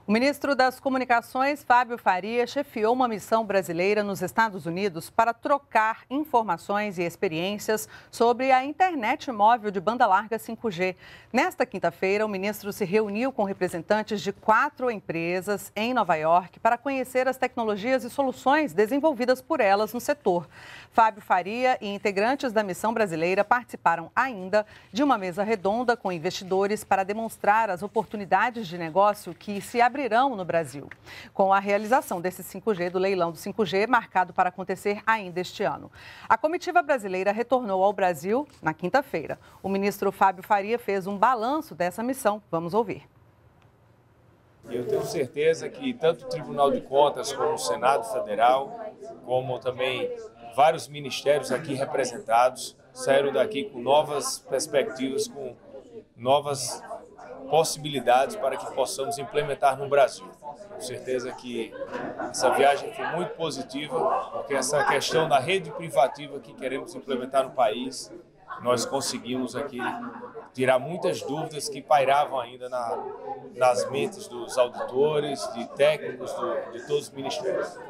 O ministro das Comunicações, Fábio Faria, chefiou uma missão brasileira nos Estados Unidos para trocar informações e experiências sobre a internet móvel de banda larga 5G. Nesta quinta-feira, o ministro se reuniu com representantes de 4 empresas em Nova York para conhecer as tecnologias e soluções desenvolvidas por elas no setor. Fábio Faria e integrantes da missão brasileira participaram ainda de uma mesa redonda com investidores para demonstrar as oportunidades de negócio que se abrirão no Brasil, com a realização desse 5G, do leilão do 5G, marcado para acontecer ainda este ano. A comitiva brasileira retornou ao Brasil na quinta-feira. O ministro Fábio Faria fez um balanço dessa missão. Vamos ouvir. Eu tenho certeza que tanto o Tribunal de Contas, como o Senado Federal, como também vários ministérios aqui representados, saíram daqui com novas perspectivas, com novas possibilidades para que possamos implementar no Brasil. Com certeza que essa viagem foi muito positiva, porque essa questão da rede privativa que queremos implementar no país, nós conseguimos aqui tirar muitas dúvidas que pairavam ainda nas mentes dos auditores, de técnicos, de todos os ministérios.